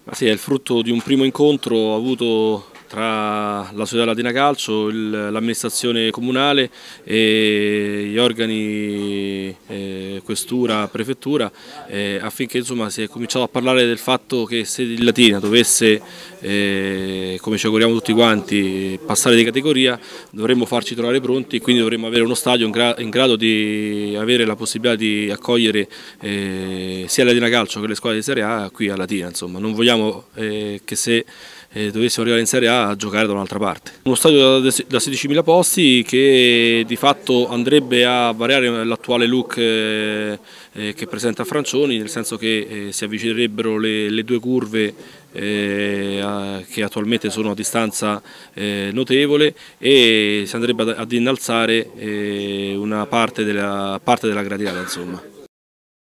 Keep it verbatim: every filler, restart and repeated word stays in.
Ma sì, è il frutto di un primo incontro avuto tra la Società Latina Calcio, l'amministrazione comunale e gli organi eh, questura, prefettura, eh, affinché insomma, si è cominciato a parlare del fatto che se il Latina dovesse, eh, come ci auguriamo tutti quanti, passare di categoria, dovremmo farci trovare pronti, quindi dovremmo avere uno stadio in, gra in grado di avere la possibilità di accogliere eh, sia la Latina Calcio che le squadre di Serie A qui a Latina. Insomma. Non vogliamo eh, che se eh, dovessimo arrivare in Serie A a giocare da un'altra parte. Uno stadio da, da sedicimila posti che di fatto andrebbe a variare l'attuale look eh, eh, che presenta Francioni, nel senso che eh, si avvicinerebbero le, le due curve eh, che attualmente sono a distanza eh, notevole e si andrebbe ad, ad innalzare eh, una parte della, parte della gradiata. Insomma.